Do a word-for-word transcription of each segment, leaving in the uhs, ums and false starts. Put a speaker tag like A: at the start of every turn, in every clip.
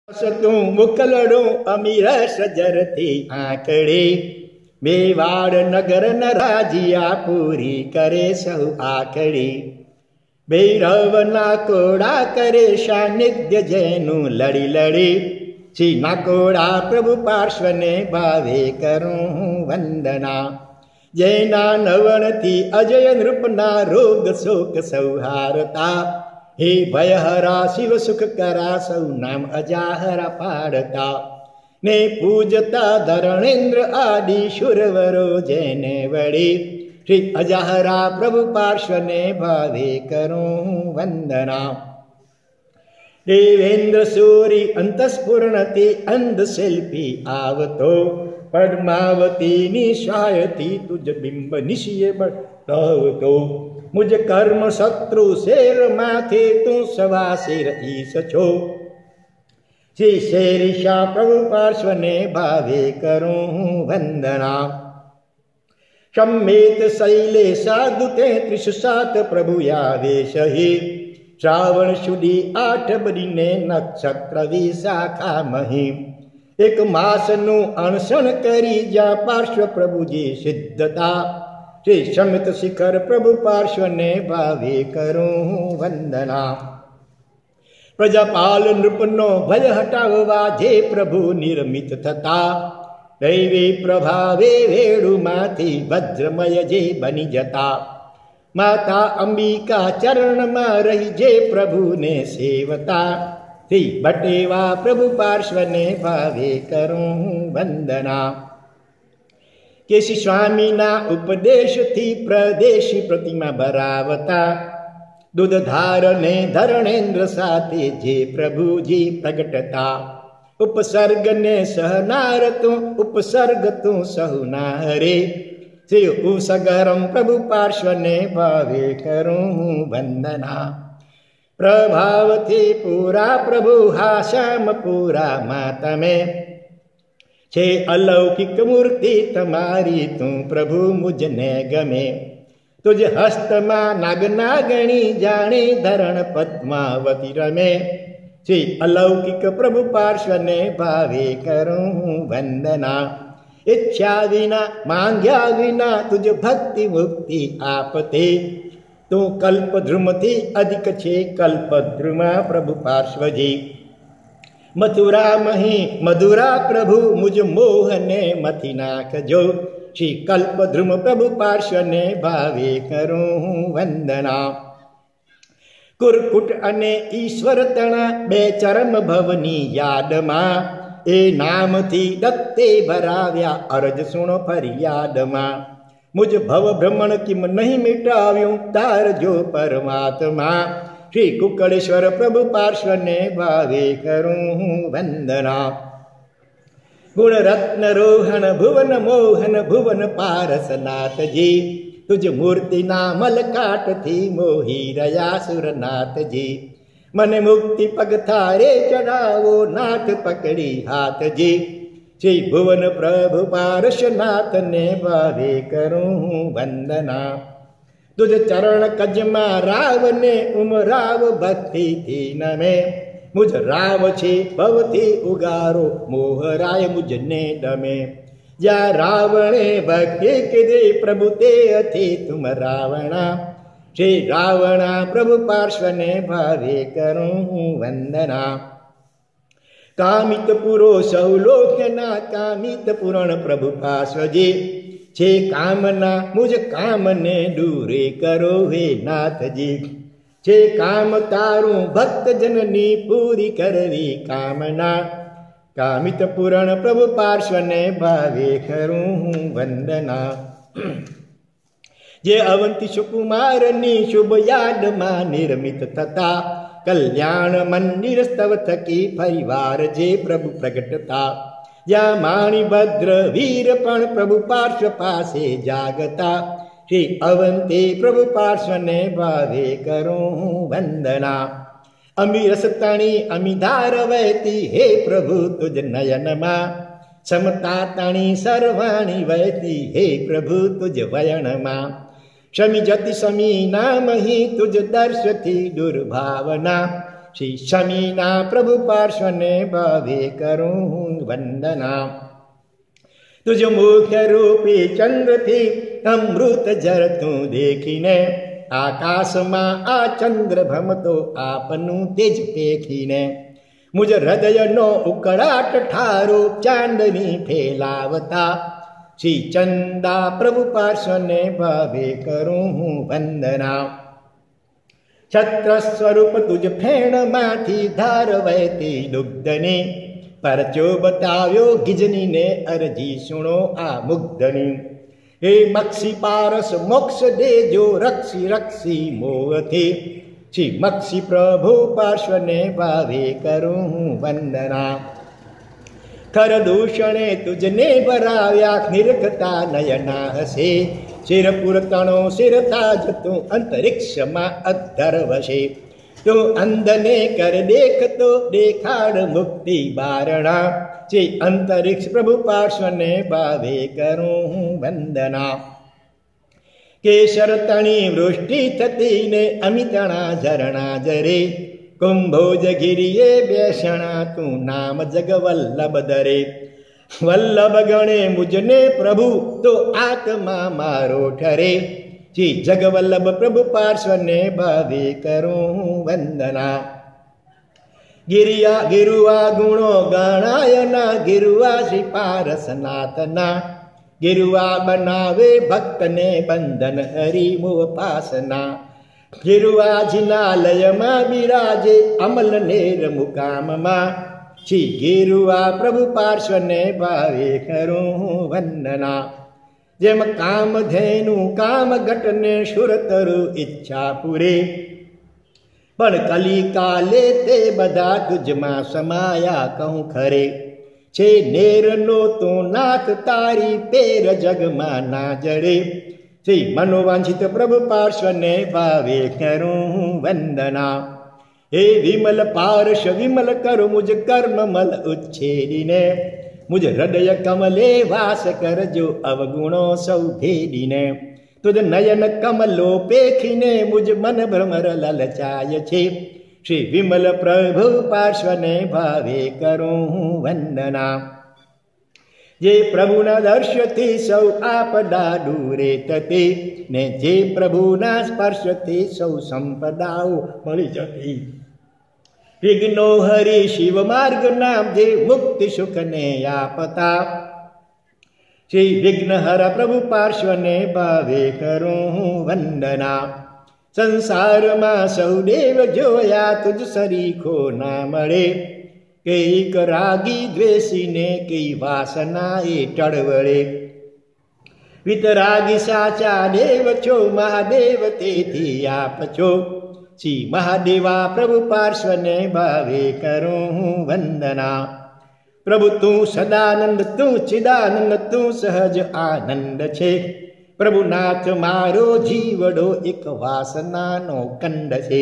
A: સતું મુકલડું અમીર સજરથી આંકડી મેવાડ નગર ન રાજીયા પૂરી કરે સૌ આખડી ભૈરવના કોડા કરે સાનિધ્ય જેનું લડી લડી શ્રી નાકોડા પ્રભુ પાર્શ્વને ભાવે કરું વંદના જયના નવણથી અજય નૃપના રોગ શોક સૌહારતા હે ભયહરા શિવ સુખ કરા સૌ નામ અજાહરા પાડતા ને પૂજતા ધરણેન્દ્ર આદિ શુરવરો જેને વળી શ્રી અજાહરા પ્રભુ પાર્શ્વને ભાવે કરું વંદના દેવેન્દ્ર સૂરી અંતસ્ફુરણથી અંધ શિલ્પી આવતો પદ્માવતી નિશાયથી તુજ બિંબ નિશિએ બતાવતો મુજ કર્મ શત્રુ શેર માથે તું સવા શેર ઈશ છો શ્રી શેરીશા પ્રભુ પાર્શ્વને ભાવે કરું વંદના સંમેત શૈલે સાધુ તેત્રીસ સાત પ્રભુ આવેશ હે શ્રાવણ સુધી આઠ બદીને નક્ષત્ર વિશાખા મહી એક માસનું અણસણ કરી જ્યાં પાર્શ્વ પ્રભુજી સિદ્ધતા શ્રી સમિત શિખર પ્રભુ પાર્શ્વને ભાવે કરું વંદના પ્રજાપાલ નૃપનો ભય હટાવવા જે પ્રભુ નિર્મિત થતા દૈવી પ્રભાવે વેડુમાંથી વજ્રમય જે બની જતા માતા અંબિકા ચરણમાં રહી જે પ્રભુને સેવતા શ્રી બટેવા પ્રભુ પાર્શ્વને ભાવે કરું વંદના કેશી સ્વામીના ઉપદેશથી પ્રદેશી પ્રતિમા ભરાવતા દૂધધારને ધરણેન્દ્ર સાથે જે પ્રભુજી પ્રગટતા ઉપસર્ગને સહનાર તું ઉપસર્ગ તું સહુના હરે શ્રી ઉસગરમ પ્રભુ પાર્શ્વને ભાવે કરું વંદના પ્રભાવથી પૂરા પ્રભુ હા શ્યામ પૂરા માં તમે છે અલૌકિક મૂર્તિ તમારી તું પ્રભુ મુજને ગમે તુજ હસ્તમાં નાગનાગણી જાણે ધરણ પદ્માવતી રમે શ્રી અલૌકિક પ્રભુ પાર્શ્વને ભાવે કરું વંદના ઈચ્છા વિના માંગ્યા વિના તુજ ભક્તિ મુક્તિ આપતે તું કલ્પદ્રુમથી અધિક છે કલ્પદ્રુમા પ્રભુ પાર્શ્વજી મથુરા મહી મધુરા પ્રભુ મુજ મોહને મથી નાખજો શ્રી કલ્પદ્રુમ પ્રભુ પાર્શ્વને ભાવે કરું વંદના કુરકુટ અને ઈશ્વર તણા બે ચરમ ભવની યાદમાં એ નામથી દત્તે ભરાવ્યા અરજ સુણો ફરિયાદમાં મુજ ભવ ભ્રમણ કિમ નહીં મિટાવ્યું તારજો પરમાત્મા શ્રી કુકળેશ્વર પ્રભુ પાર્શ્વને ભાવે કરું વંદના ગુણરત્ન રોહણ ભુવન મોહન ભુવન પારસનાથજી તુજ મૂર્તિના મલકાટથી મોહી રહ્યા સુરનાથજી મને મુક્તિ પગ થારે ચડાવો નાથ પકડી હાથજી શ્રી ભુવન પ્રભુ પારસનાથને ભાવે કરું વંદના તુજ ચરણ કજમાં રાવને ઉમરાવ ભક્તિથી નમે મુજ રાવ છે ભવથી ઉગારો મોહરાય મુજને ડમે જ્યાં રાવણે ભક્તિ કીધી પ્રભુ તે અથી તુમ રાવણા શ્રી રાવણા પ્રભુ પાર્શ્વને ભાવે કરું વંદના કામિત પુરો સૌ લોકના કામિત પુરણ પ્રભુ પાર્શ્વજી છે કામના મુજ કામને દૂરે કરો હે નાથજી છે કામ તારું ભક્ત જનની પૂરી કરવી કામના કામિત પુરણ પ્રભુ પાર્શ્વને ભાવે કરું વંદના જે અવંતી સુકુમારની શુભ યાદમાં નિર્મિત થતા કલ્યાણ મંદિર સ્તવ થકી પરિવાર જે પ્રભુ પ્રગટતા જ્યાં માણીભદ્ર વીર પણ પ્રભુ પાર્શ્વ પાસે જાગતા શ્રી અવંતી પ્રભુ પાર્શ્વને ભાવે કરું વંદના અમી રસતાણી અમી ધાર વહેતી હે પ્રભુ તુજ નયનમાં સમતા તાણી સર્વાણી વહેતી હે પ્રભુ તુજ વયણમાં શમી જતિ સમી નામહી તુજ દર્શથી દુર્ભાવના શ્રી શમીના પ્રભુ પાર્શ્વને ભાવે કરું હું વંદના. તુજ મુખ્ય રૂપી ચંદ્રથી અમૃત ઝરતું દેખીને, આકાશમાં આ ચંદ્ર ભમતો આપનું તેજ પેખીને, મુજ હૃદયનો ઉકળાટ ઠારો ચાંદની ફેલાવતા, શ્રી ચંદા પ્રભુ પાર્શ્વને ભાવે કરું હું વંદના. છત્ર સ્વરૂપ તુજ ફેણમાંથી ધાર વહેતી દુગ્ધની, પરચો બતાવ્યો ગિજનીને અરજી સુણો આ મુગ્ધની. હે મક્ષી પારસ મોક્ષ દેજો રક્ષી રક્ષી મોહથી, શ્રી મક્ષી પ્રભુ પાર્શ્વને ભાવે કરું હું વંદના. ખર દૂષણે તુજને ભરાવ્યા નિરખતા નયના હશે, શિરપુર તણો શિરતા જતું અંતરિક્ષમાં અધર વશે. તું અંધને કર દેખતો દેખાડ મુક્તિ બારણા, શ્રી અંતરિક્ષ પ્રભુ પાર્શ્વને ભાવે કરું હું વંદના. કેસર તણી વૃષ્ટિ થતી ને અમિતણા ઝરણા જરે, કુંભોજ ગિરિયે બેસણા તું નામ જગ વલ્લભ દરે. વલ્લભ ગણે મુજને પ્રભુ તો આત્મા મારો ઠરે, શ્રી જગવલ્લભ પ્રભુ પાર્શ્વને ભાવે કરું હું વંદના. ગિરિયા ગિરુવા ગુણો ગણાયના, ગિરુવા શ્રી પારસનાથના, ગિરુવા બનાવે ભક્તને બંધન હરિ મોહ પાસના. ગિરુવા જિનાલયમાં બિરાજે અમલ નેર મુકામમાં, શ્રી ગિરુવા પ્રભુ પાર્શ્વને ભાવે કરું હું વંદના. જેમ કામધેનુ કામ ઘટને શુરતરુ ઈચ્છા પૂરે, પણ કલી કાલે તે બધા તુજમાં સમાયા કહું ખરે. છે નેરનો તો નાથ તારી પેર જગમાં ના જડે, શ્રી મનોવાંછિત પ્રભુ પાર્શ્વને ભાવે કરું હું વંદના. હે વિમલ પાર્શ વિમલ કર મુજ કર્મમલ ઉચ્છેદીને, મુજ હૃદય કમલે વાસ કરજો અવગુણો સૌ ભેદીને. તુજ નયન કમલો પેખીને મુજ મન ભ્રમર લલચાય છે, શ્રી વિમલ પ્રભુ પાર્શ્વને ભાવે કરું હું વંદના. જે પ્રભુના દર્શથી સૌ આપદા દૂરે તતી, ને જે પ્રભુના સ્પર્શથી સૌ સંપદાઓ મળી જતી. વિઘ્નો હરિ શિવ માર્ગ નામ જે મુક્તિ સુખને આપતા, શ્રી વિઘ્નહર પ્રભુ પાર્શ્વને ભાવે કરું હું વંદના. સંસારમાં સૌ દેવ જોયા તુજ સરીખો ના મળે, કઈક રાગી દ્વેષીને કઈ વાસના એ ટળવળે. વિતરાગી સાચા દેવ છો મહાદેવ તેથી આપ છો, શ્રી મહાદેવા પ્રભુ પાર્શ્વને ભાવે કરું હું વંદના. પ્રભુ તું સદાનંદ તું ચિદાનંદ તું સહજ આનંદ છે, પ્રભુનાથ મારો જીવડો એક વાસનાનો કંડ છે.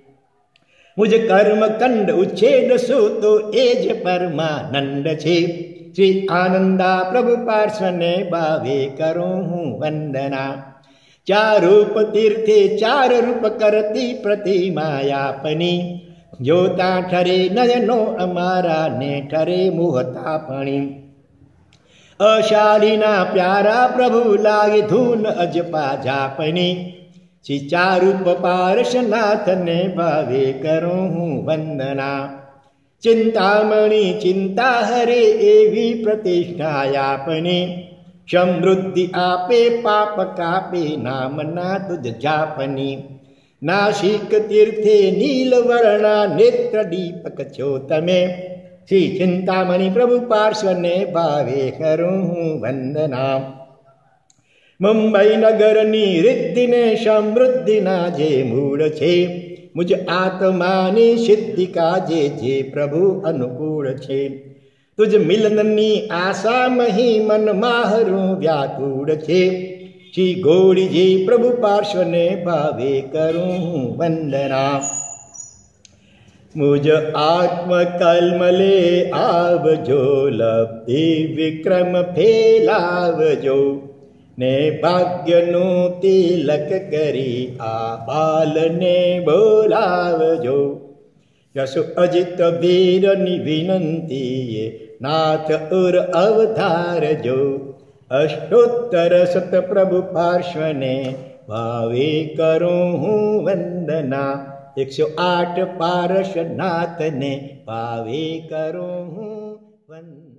A: મુજ કર્મ કંડ ઉચ્છેદ શું તો એ જ પરમાનંદ છે, શ્રી આનંદા પ્રભુ પાર્શ્વને ભાવે કરું હું વંદના. ચાર રૂપ તીર્થે ચાર રૂપ કરતી પ્રતિમાયાપની, જોતા ઠરે નયનો અમારા ને ઠરે મોહતાપણી. અશાલીના પ્યારા પ્રભુ લાગે ધૂન અજપા જાપની, શ્રી ચારૂપ પાર્શનાથને ભાવે કરું હું વંદના. ચિંતામણી ચિંતા હરે એવી પ્રતિષ્ઠાયાપની, સમૃદ્ધિ આપે પાપ કાપે નામના તુજ જાપની. નાસિક તીર્થે નીલવર્ણા નેત્ર દીપક છો તમે, શ્રી ચિંતામણી પ્રભુ પાર્શ્વને ભાવે કરું હું વંદના. મુંબઈ નગરની રિદ્ધિને સમૃદ્ધિના જે મૂળ છે, મુજ આત્માની સિદ્ધિ કાજે જે પ્રભુ અનુકૂળ છે. તુજ મિલનની આશા મહી મન માહરું વ્યાકુળ છે, શ્રી ગોળીજી પ્રભુ પાર્શ્વને ભાવે કરું હું વંદના. મુજ આત્મ કલમલે આવજો, લબ્ધિ વિક્રમ ફેલાવજો, ને ભાગ્યનું તિલક કરી આ બાલને બોલાવજો. यशो अजित वीરની વિનંતીએ નાથ ઉર અવતારજો અષ્ટોત્તર સત પ્રભુ પાર્શ્વને ભાવે કરું હું વંદના એકસો આઠ પાર્શ્વનાથને ભાવે કરું હું વંદના.